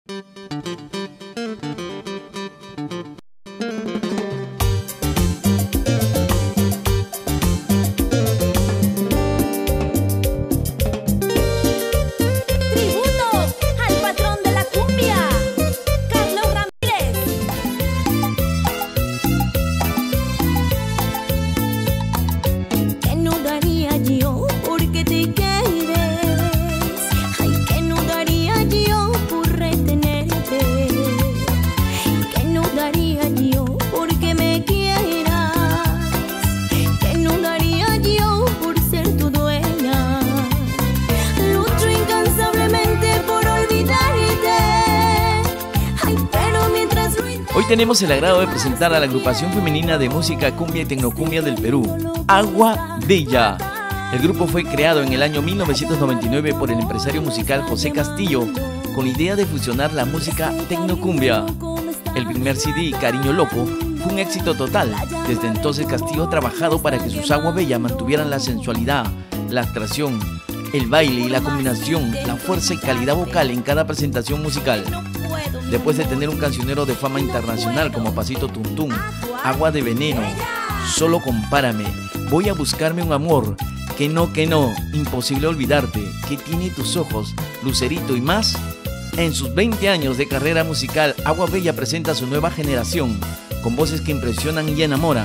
Hoy tenemos el agrado de presentar a la agrupación femenina de música cumbia y tecnocumbia del Perú, Agua Bella. El grupo fue creado en el año 1999 por el empresario musical José Castillo, con la idea de fusionar la música tecnocumbia. El primer CD, Cariño Loco, fue un éxito total. Desde entonces Castillo ha trabajado para que sus Agua Bella mantuvieran la sensualidad, la atracción, el baile y la combinación, la fuerza y calidad vocal en cada presentación musical. Después de tener un cancionero de fama internacional como Pasito Tum Tum, Agua de Veneno, Solo Compárame, Voy a buscarme un amor, que no, Imposible olvidarte, Que tiene tus ojos, Lucerito y más, en sus 20 años de carrera musical, Agua Bella presenta a su nueva generación, con voces que impresionan y enamoran.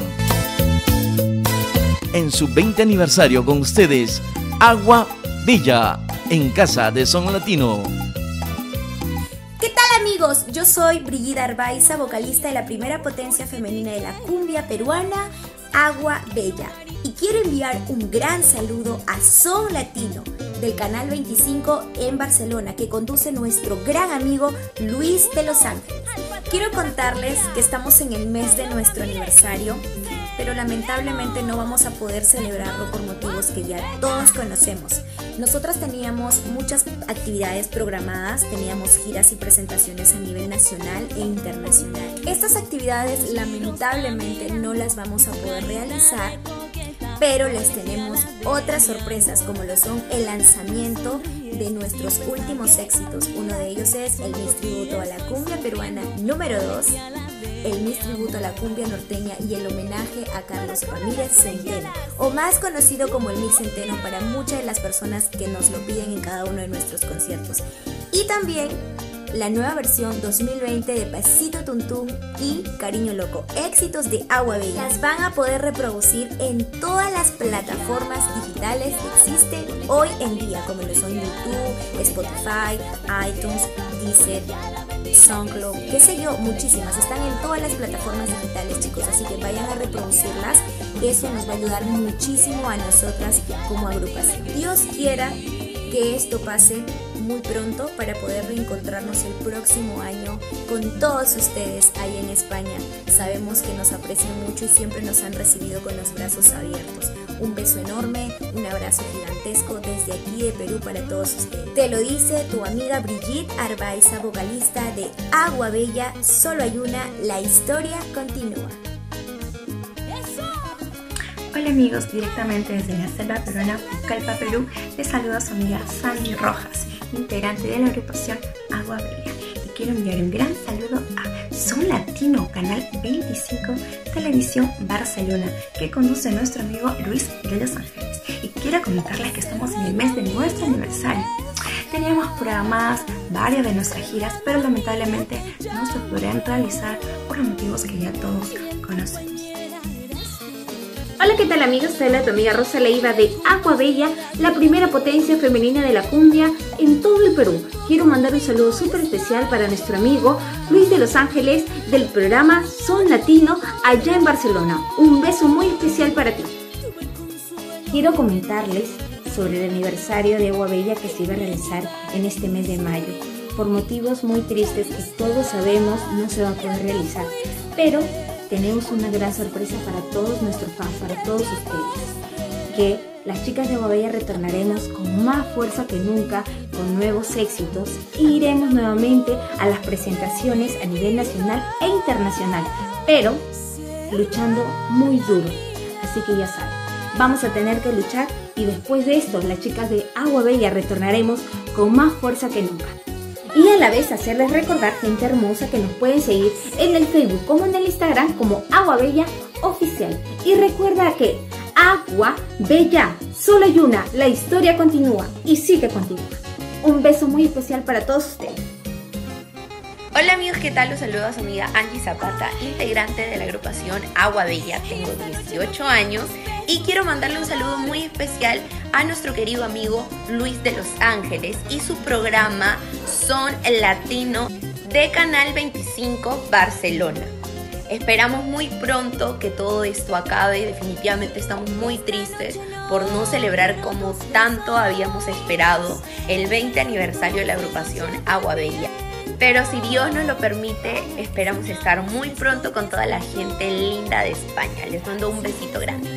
En su 20 aniversario con ustedes, Agua Bella, en Casa de Son Latino. ¿Qué tal, amigos? Yo soy Brigitte Arbaiza, vocalista de la primera potencia femenina de la cumbia peruana, Agua Bella. Y quiero enviar un gran saludo a Son Latino del Canal 25 en Barcelona, que conduce nuestro gran amigo Luis de Los Ángeles. Quiero contarles que estamos en el mes de nuestro aniversario, pero lamentablemente no vamos a poder celebrarlo por motivos que ya todos conocemos. Nosotras teníamos muchas actividades programadas, teníamos giras y presentaciones a nivel nacional e internacional. Estas actividades lamentablemente no las vamos a poder realizar, pero les tenemos otras sorpresas, como lo son el lanzamiento de nuestros últimos éxitos. Uno de ellos es el Miss Tributo a la Cumbia Peruana número 2, el Miss Tributo a la Cumbia Norteña y el homenaje a Carlos Ramírez Centeno, o más conocido como el Miss Centeno para muchas de las personas que nos lo piden en cada uno de nuestros conciertos. Y también la nueva versión 2020 de Pasito Tum Tum y Cariño Loco, éxitos de Agua Bella. Las van a poder reproducir en todas las plataformas digitales que existen hoy en día, como lo son YouTube, Spotify, iTunes, Deezer, SoundCloud, qué sé yo, muchísimas. Están en todas las plataformas digitales, chicos, así que vayan a reproducirlas. Eso nos va a ayudar muchísimo a nosotras como agrupación. Dios quiera que esto pase muy pronto para poder reencontrarnos el próximo año con todos ustedes ahí en España. Sabemos que nos aprecian mucho y siempre nos han recibido con los brazos abiertos. Un beso enorme, un abrazo gigantesco desde aquí de Perú para todos ustedes. Te lo dice tu amiga Brigitte Arbaiza, vocalista de Agua Bella. Solo hay una, la historia continúa. Hola amigos, directamente desde la selva peruana, Pucallpa, Perú, les saluda a su amiga Sandy Rojas, integrante de la agrupación Agua Bella. Y quiero enviar un gran saludo a Son Latino, Canal 25, Televisión Barcelona, que conduce nuestro amigo Luis de Los Ángeles. Y quiero comentarles que estamos en el mes de nuestro aniversario. Teníamos programadas varias de nuestras giras, pero lamentablemente no se podrían realizar por los motivos que ya todos conocemos. Hola, ¿qué tal amigos? Soy tu amiga Rosa Leiva de Agua Bella, la primera potencia femenina de la cumbia en todo el Perú. Quiero mandar un saludo súper especial para nuestro amigo Luis de Los Ángeles del programa Son Latino allá en Barcelona. Un beso muy especial para ti. Quiero comentarles sobre el aniversario de Agua Bella que se iba a realizar en este mes de mayo. Por motivos muy tristes que todos sabemos no se va a poder realizar, pero tenemos una gran sorpresa para todos nuestros fans, para todos ustedes, que las chicas de Agua Bella retornaremos con más fuerza que nunca, con nuevos éxitos, e iremos nuevamente a las presentaciones a nivel nacional e internacional, pero luchando muy duro. Así que ya saben, vamos a tener que luchar, y después de esto las chicas de Agua Bella retornaremos con más fuerza que nunca. y a la vez hacerles recordar, gente hermosa, que nos pueden seguir en el Facebook como en el Instagram como Agua Bella Oficial. Y recuerda que Agua Bella, solo hay una, la historia continúa y sigue continúa. Un beso muy especial para todos ustedes. Hola amigos, ¿qué tal? Los saluda a su amiga Angie Zapata, integrante de la agrupación Agua Bella. Tengo 18 años y quiero mandarle un saludo muy especial a nuestro querido amigo Luis de Los Ángeles y su programa Son Latino de Canal 25 Barcelona. Esperamos muy pronto que todo esto acabe. Definitivamente estamos muy tristes por no celebrar como tanto habíamos esperado el 20 aniversario de la agrupación Agua Bella. Pero si Dios nos lo permite, esperamos estar muy pronto con toda la gente linda de España. Les mando un besito grande.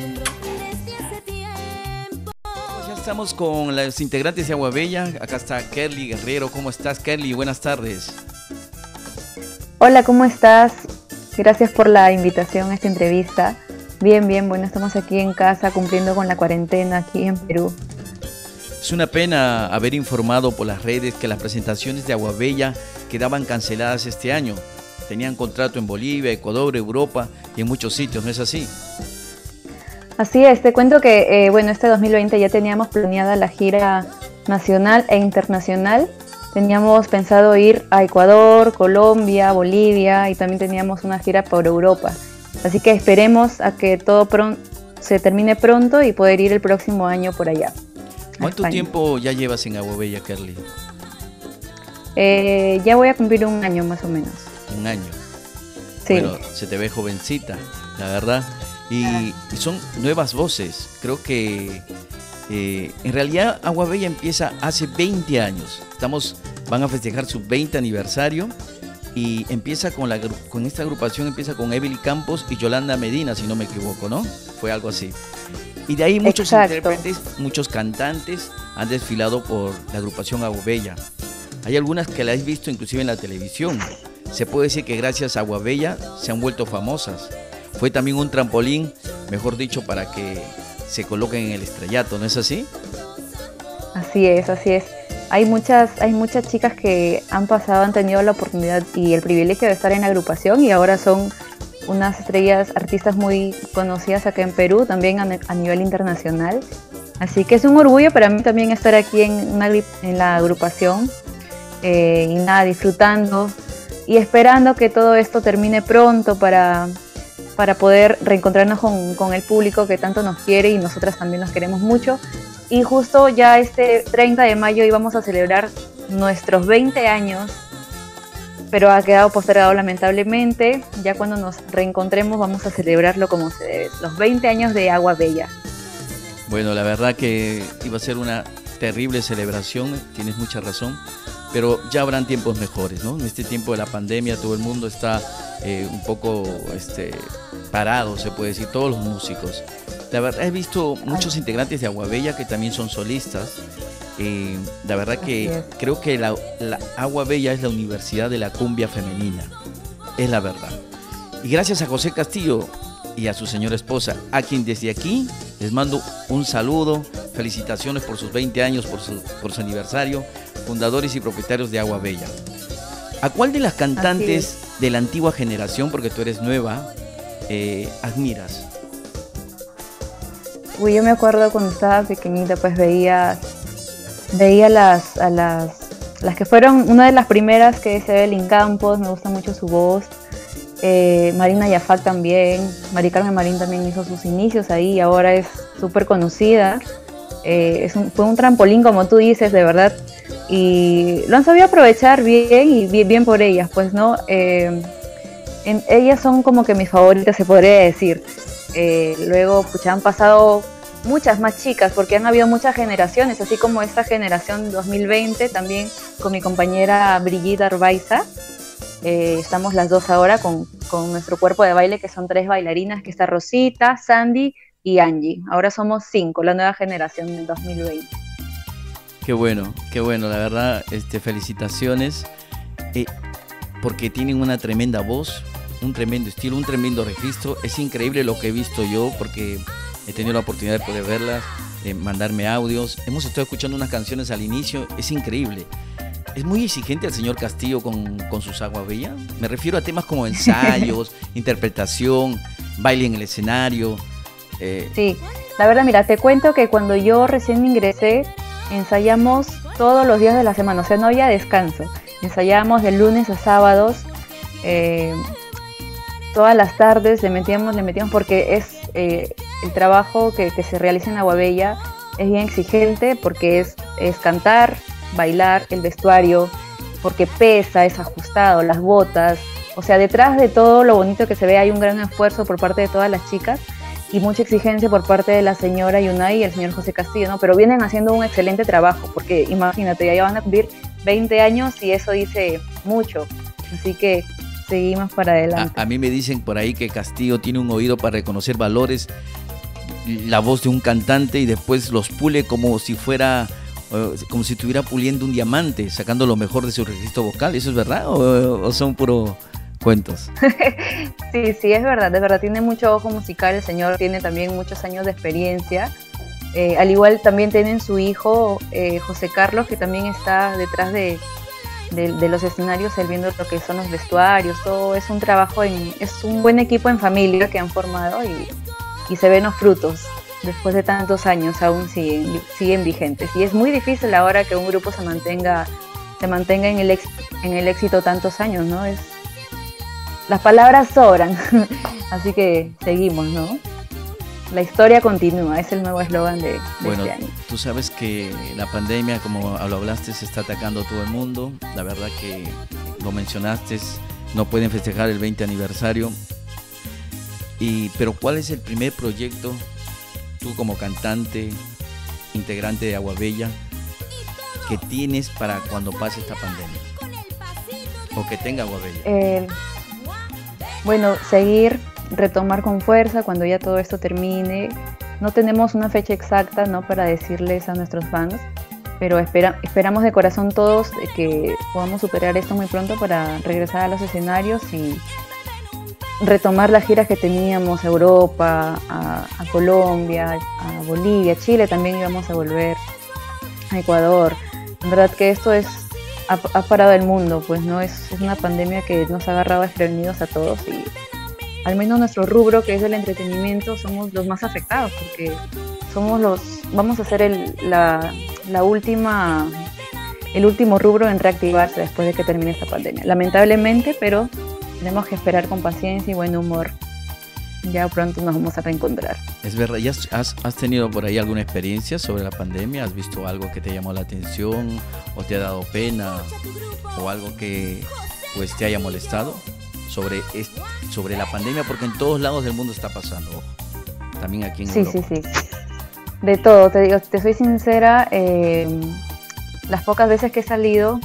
Ya estamos con los integrantes de Agua Bella. Acá está Kerly Guerrero. ¿Cómo estás, Kerly? Buenas tardes. Hola, ¿cómo estás? Gracias por la invitación a esta entrevista. Bien, bueno, estamos aquí en casa cumpliendo con la cuarentena aquí en Perú. Es una pena haber informado por las redes que las presentaciones de Agua Bella quedaban canceladas este año. Tenían contrato en Bolivia, Ecuador, Europa y en muchos sitios, ¿no es así? Así es, te cuento que este 2020 ya teníamos planeada la gira nacional e internacional. Teníamos pensado ir a Ecuador, Colombia, Bolivia y también teníamos una gira por Europa. Así que esperemos a que todo se termine pronto y poder ir el próximo año por allá. ¿Cuánto tiempo ya llevas en Agua Bella, Kerly? Ya voy a cumplir un año más o menos. Un año. Sí. Bueno, se te ve jovencita, la verdad. Y son nuevas voces. Creo que en realidad Agua Bella empieza hace 20 años. Van a festejar su 20 aniversario y empieza con esta agrupación, empieza con Evelyn Campos y Yolanda Medina, si no me equivoco, ¿no? Fue algo así. Y de ahí muchos intérpretes, muchos cantantes han desfilado por la agrupación Agua Bella. Hay algunas que la has visto inclusive en la televisión. Se puede decir que gracias a Agua Bella se han vuelto famosas. Fue también un trampolín, mejor dicho, para que se coloquen en el estrellato, ¿no es así? Así es, así es. Hay muchas chicas que han tenido la oportunidad y el privilegio de estar en la agrupación y ahora son unas estrellas, artistas muy conocidas acá en Perú, también a nivel internacional. Así que es un orgullo para mí también estar aquí en la agrupación y nada, disfrutando y esperando que todo esto termine pronto para poder reencontrarnos con el público que tanto nos quiere y nosotras también nos queremos mucho. Y justo ya este 30 de mayo íbamos a celebrar nuestros 20 años, pero ha quedado postergado lamentablemente. Ya cuando nos reencontremos vamos a celebrarlo como se debe, los 20 años de Agua Bella. Bueno, la verdad que iba a ser una terrible celebración, tienes mucha razón, pero ya habrán tiempos mejores, ¿no? En este tiempo de la pandemia todo el mundo está un poco parado, se puede decir, todos los músicos. La verdad he visto muchos integrantes de Agua Bella que también son solistas. La verdad que creo que la Agua Bella es la universidad de la cumbia femenina, es la verdad. Y gracias a José Castillo y a su señora esposa, a quien desde aquí les mando un saludo, felicitaciones por sus 20 años, por su aniversario, fundadores y propietarios de Agua Bella. ¿A cuál de las cantantes de la antigua generación, porque tú eres nueva, admiras? Uy, yo me acuerdo cuando estaba pequeñita, pues veía a las que fueron una de las primeras, que es Evelyn Campos, me gusta mucho su voz. Marina Yafac también, Mari Carmen Marín también hizo sus inicios ahí y ahora es súper conocida. Fue un trampolín, como tú dices, de verdad, y lo han sabido aprovechar bien y bien por ellas, pues, ¿no? Ellas son como que mis favoritas, se podría decir. Luego han pasado muchas más chicas, porque han habido muchas generaciones, así como esta generación 2020, también con mi compañera Brigitte Arbaiza. Estamos las dos ahora con nuestro cuerpo de baile, que son 3 bailarinas, que está Rosita, Sandy y Angie. Ahora somos 5, la nueva generación del 2020. Qué bueno, la verdad, felicitaciones, porque tienen una tremenda voz, un tremendo estilo, un tremendo registro. Es increíble lo que he visto yo, porque he tenido la oportunidad de poder verlas, mandarme audios. Hemos estado escuchando unas canciones al inicio, es increíble. ¿Es muy exigente el señor Castillo con sus Agua Bella? Me refiero a temas como ensayos, interpretación, baile en el escenario. Sí, la verdad, mira, te cuento que cuando yo recién ingresé, ensayamos todos los días de la semana, o sea, no había descanso. Ensayábamos de lunes a sábados, todas las tardes le metíamos porque es el trabajo que se realiza en Agua Bella es bien exigente porque es cantar, bailar, el vestuario, porque pesa, es ajustado, las botas, o sea, detrás de todo lo bonito que se ve hay un gran esfuerzo por parte de todas las chicas y mucha exigencia por parte de la señora Yunay y el señor José Castillo, ¿no? Pero vienen haciendo un excelente trabajo, porque imagínate, ya van a cumplir 20 años y eso dice mucho, así que seguimos para adelante. A mí me dicen por ahí que Castillo tiene un oído para reconocer valores, la voz de un cantante y después los pule como si estuviera puliendo un diamante, sacando lo mejor de su registro vocal. ¿Eso es verdad o son puro cuentos? Sí, es verdad, tiene mucho ojo musical, el señor tiene también muchos años de experiencia, al igual también tienen su hijo José Carlos, que también está detrás de los escenarios, él viendo lo que son los vestuarios, todo es un trabajo, es un buen equipo en familia que han formado y se ven los frutos. Después de tantos años aún siguen vigentes y es muy difícil ahora que un grupo se mantenga en el éxito tantos años, ¿no? Las palabras sobran, así que seguimos, ¿no? La historia continúa, es el nuevo eslogan de este año. Tú sabes que la pandemia, como lo hablaste, se está atacando a todo el mundo. La verdad que lo mencionaste, no pueden festejar el 20 aniversario. Pero ¿cuál es el primer proyecto, tú como cantante, integrante de Agua Bella, que tienes para cuando pase esta pandemia? O que tenga Agua Bella. Bueno, retomar con fuerza cuando ya todo esto termine. No tenemos una fecha exacta, ¿no?, para decirles a nuestros fans, pero esperamos de corazón todos que podamos superar esto muy pronto para regresar a los escenarios y retomar las giras que teníamos a Europa, a Colombia, a Bolivia, Chile también íbamos a volver, a Ecuador. En verdad que esto ha parado el mundo, pues no es una pandemia que nos ha agarrado desprevenidos a todos y al menos nuestro rubro, que es el entretenimiento, somos los más afectados porque vamos a ser el último rubro en reactivarse después de que termine esta pandemia. Lamentablemente, pero tenemos que esperar con paciencia y buen humor. Ya pronto nos vamos a reencontrar. Es verdad, ¿ya has tenido por ahí alguna experiencia sobre la pandemia? ¿Has visto algo que te llamó la atención o te ha dado pena o algo que pues te haya molestado sobre la pandemia? Porque en todos lados del mundo está pasando, ojo. También aquí en Europa. Sí. De todo, te soy sincera, las pocas veces que he salido,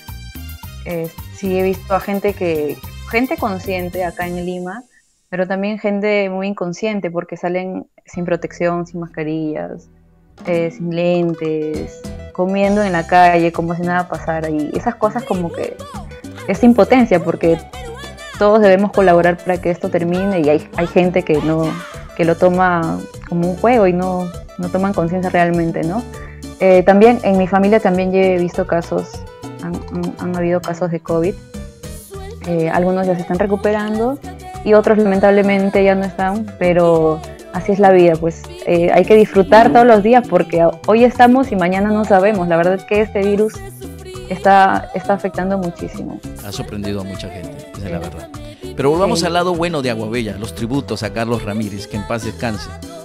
sí he visto a gente consciente acá en Lima, pero también gente muy inconsciente porque salen sin protección, sin mascarillas, sin lentes, comiendo en la calle como si nada pasara, y esas cosas como que es impotencia porque todos debemos colaborar para que esto termine y hay gente que lo toma como un juego y no toman conciencia realmente, ¿no? También en mi familia también he visto casos, han habido casos de COVID, algunos ya se están recuperando y otros lamentablemente ya no están, pero así es la vida, pues hay que disfrutar todos los días porque hoy estamos y mañana no sabemos. La verdad es que este virus está afectando muchísimo. Ha sorprendido a mucha gente, esa es la verdad. Pero volvamos al lado bueno de Agua Bella, los tributos a Carlos Ramírez, que en paz descanse,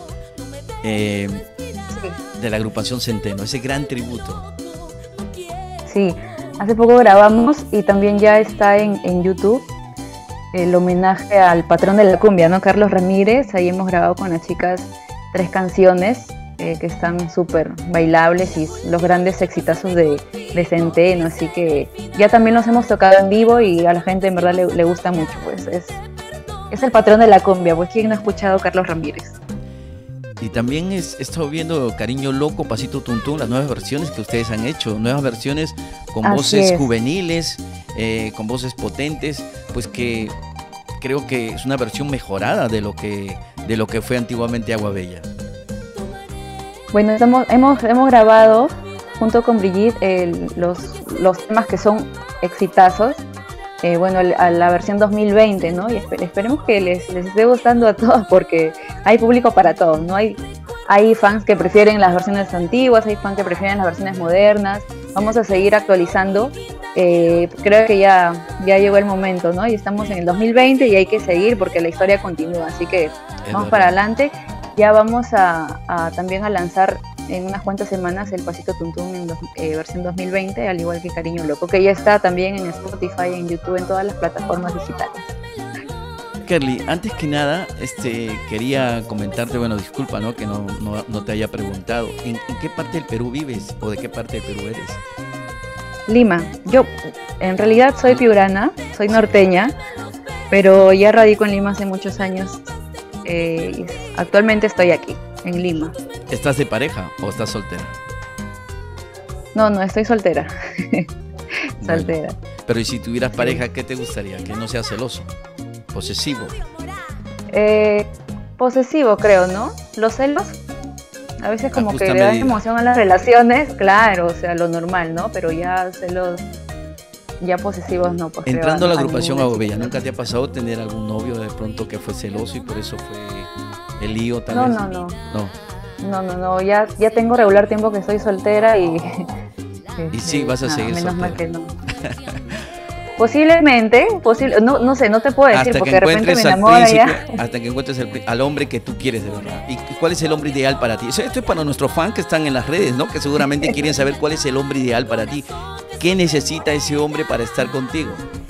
de la agrupación Centeno, ese gran tributo. Sí, hace poco grabamos y también ya está en YouTube el homenaje al patrón de la cumbia, ¿no?, Carlos Ramírez. Ahí hemos grabado con las chicas 3 canciones que están súper bailables y los grandes exitazos de Centeno, así que ya también los hemos tocado en vivo y a la gente en verdad le gusta mucho, pues es el patrón de la cumbia, pues ¿quién no ha escuchado a Carlos Ramírez? Y también he estado viendo Cariño Loco, Pasito Tuntún, las nuevas versiones que ustedes han hecho, nuevas versiones con voces juveniles, con voces potentes, pues que creo que es una versión mejorada de lo que fue antiguamente Agua Bella. Bueno, hemos grabado junto con Brigitte los temas que son exitazos. Bueno, a la versión 2020, ¿no? Y esperemos que les esté gustando a todos, porque hay público para todos, ¿no? Hay fans que prefieren las versiones antiguas, hay fans que prefieren las versiones modernas. Vamos a seguir actualizando. Creo que ya llegó el momento, ¿no? Y estamos en el 2020 y hay que seguir porque la historia continúa, así que vamos para adelante. Ya vamos también a lanzar en unas cuantas semanas el Pasito Tuntún en versión 2020, al igual que Cariño Loco, que ya está también en Spotify, en YouTube, en todas las plataformas digitales. Kerly, antes que nada, quería comentarte, bueno, disculpa, ¿no? Que no te haya preguntado, ¿en qué parte del Perú vives o de qué parte del Perú eres? Lima. Yo en realidad soy piurana, soy norteña, pero ya radico en Lima hace muchos años. Y actualmente estoy aquí, en Lima. ¿Estás de pareja o estás soltera? No, estoy soltera. Soltera. Bueno, pero ¿y si tuvieras pareja, qué te gustaría? Que no sea celoso, posesivo. Posesivo, creo, ¿no? Los celos a veces como que le dan emoción a las relaciones, claro, o sea, lo normal, ¿no? Pero ya celos, ya posesivos no. Pues entrando a la agrupación Agua Bella, ¿nunca te ha pasado tener algún novio de pronto que fue celoso y por eso fue el lío tal vez? No, ya tengo regular tiempo que estoy soltera y sí, vas a seguir menos soltera. Mal que no. Posiblemente, no sé, no te puedo decir hasta porque de repente me enamora ya. Hasta que encuentres al hombre que tú quieres de verdad. ¿Y cuál es el hombre ideal para ti? Esto es para nuestros fans que están en las redes, ¿no? Que seguramente quieren saber cuál es el hombre ideal para ti. ¿Qué necesita ese hombre para estar contigo?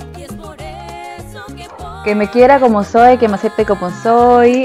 Que me quiera como soy, que me acepte como soy,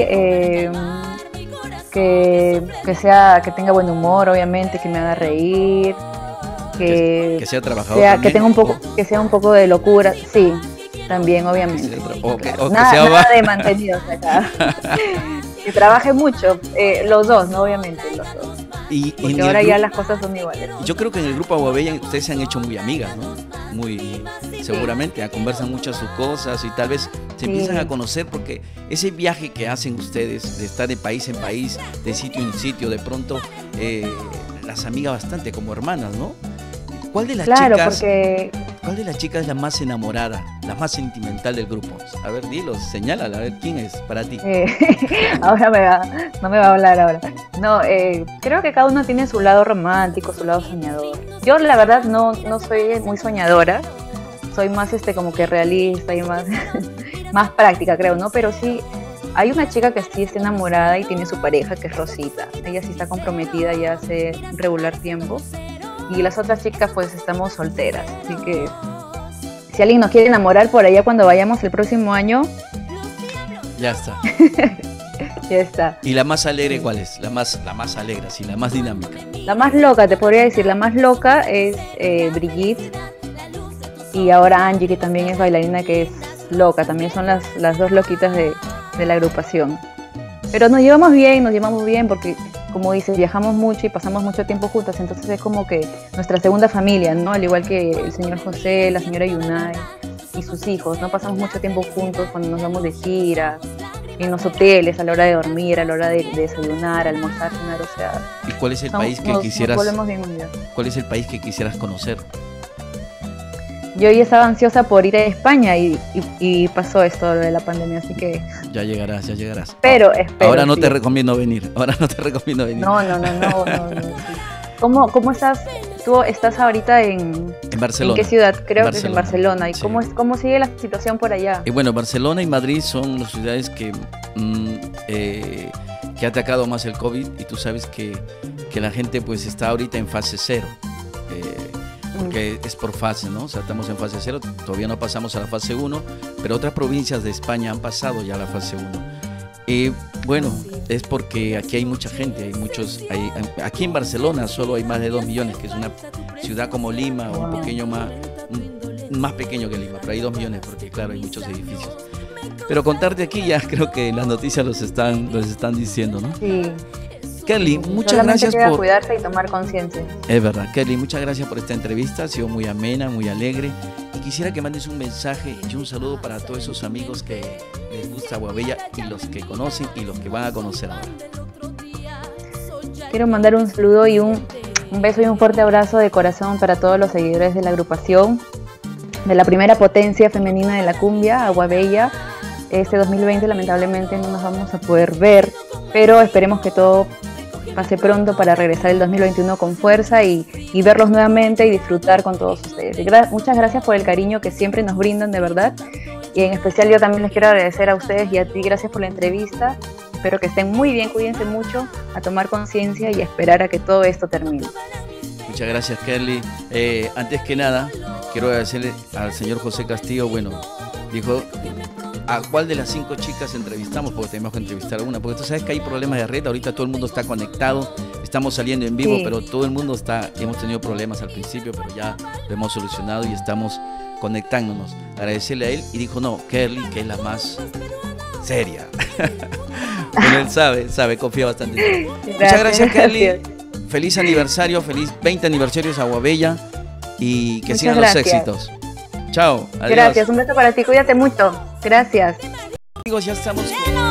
que tenga buen humor, obviamente, que me haga reír. Que sea trabajador, que sea un poco de locura, sí, también obviamente. Nada de mantenidos acá. Que trabaje mucho, los dos, ¿no? Obviamente los dos. Porque ahora ya las cosas son iguales. Yo creo que en el grupo Agua Bella ustedes se han hecho muy amigas, ¿no? Seguramente, conversan muchas sus cosas y tal vez se empiezan a conocer, porque ese viaje que hacen ustedes de estar de país en país, de sitio en sitio, de pronto las amigas bastante como hermanas, ¿no? ¿Cuál de las chicas es la más enamorada, la más sentimental del grupo? A ver, dilo, señálala, a ver quién es para ti. Ahora no me va a hablar ahora. No, creo que cada uno tiene su lado romántico, su lado soñador. Yo la verdad no soy muy soñadora, soy más como que realista y más práctica, creo, ¿no? Pero sí, hay una chica que sí está enamorada y tiene su pareja, que es Rosita. Ella sí está comprometida ya hace regular tiempo. Y las otras chicas pues estamos solteras, así que si alguien nos quiere enamorar por allá cuando vayamos el próximo año, ya está. Ya está. ¿Y la más alegre cuál es? La más alegre, sí, la más dinámica. La más loca, te podría decir, la más loca es Brigitte, y ahora Angie, que también es bailarina, que es loca, también son las dos loquitas de la agrupación. Pero nos llevamos bien porque, como dices, viajamos mucho y pasamos mucho tiempo juntas, entonces es como que nuestra segunda familia, ¿no? Al igual que el señor José, la señora Yunay y sus hijos, ¿no? Pasamos mucho tiempo juntos cuando nos vamos de gira, en los hoteles, a la hora de dormir, a la hora de desayunar, almorzar, cenar, o sea... ¿Y cuál es el país que quisieras... Nos volvemos bien unidos. ¿Cuál es el país que quisieras conocer? Yo ya estaba ansiosa por ir a España y pasó esto de la pandemia, así que... Ya llegarás. Espero. Ahora no te recomiendo venir. No. Sí. ¿Cómo estás? Tú estás ahorita en Barcelona. ¿En qué ciudad? Creo que es en Barcelona. ¿Y sí. ¿Cómo sigue la situación por allá? Y bueno, Barcelona y Madrid son las ciudades que ha atacado más el COVID, y tú sabes que la gente pues está ahorita en fase 0. Porque es por fase, ¿no? O sea, estamos en fase 0, todavía no pasamos a la fase 1, pero otras provincias de España han pasado ya a la fase 1. Bueno, es porque aquí hay mucha gente, aquí en Barcelona solo hay más de 2 millones, que es una ciudad como Lima, o un pequeño más pequeño que Lima, pero hay 2 millones porque claro, hay muchos edificios. Pero contarte aquí ya creo que las noticias los están diciendo, ¿no? Sí. Kerly, muchas gracias por cuidarse y tomar conciencia. Es verdad, Kerly, muchas gracias por esta entrevista, ha sido muy amena, muy alegre, y quisiera que mandes un mensaje y un saludo para todos esos amigos que les gusta Agua Bella, y los que conocen y los que van a conocer ahora. Quiero mandar un saludo y un Un beso y un fuerte abrazo de corazón para todos los seguidores de la agrupación, de la primera potencia femenina de la cumbia, Agua Bella. Este 2020 lamentablemente no nos vamos a poder ver, pero esperemos que todo pase pronto para regresar el 2021 con fuerza y verlos nuevamente y disfrutar con todos ustedes. Muchas gracias por el cariño que siempre nos brindan, de verdad. Y en especial yo también les quiero agradecer a ustedes y a ti, gracias por la entrevista. Espero que estén muy bien, cuídense mucho, a tomar conciencia y a esperar a que todo esto termine. Muchas gracias, Kerly. Antes que nada, quiero agradecerle al señor José Castillo. Bueno, dijo, ¿a cuál de las 5 chicas entrevistamos? Porque tenemos que entrevistar a una. Porque tú sabes que hay problemas de red, ahorita todo el mundo está conectado, estamos saliendo en vivo, sí. Pero todo el mundo hemos tenido problemas al principio, pero ya lo hemos solucionado y estamos conectándonos. Agradecerle a él y dijo, no, Kerly, que es la más seria. Bueno, él sabe, confía bastante en él. Muchas gracias, Kerly. Feliz aniversario, feliz 20 aniversarios a Agua Bella y que sigan los éxitos. Chao, adiós. Gracias, un beso para ti, cuídate mucho. Gracias. Amigos, ya estamos con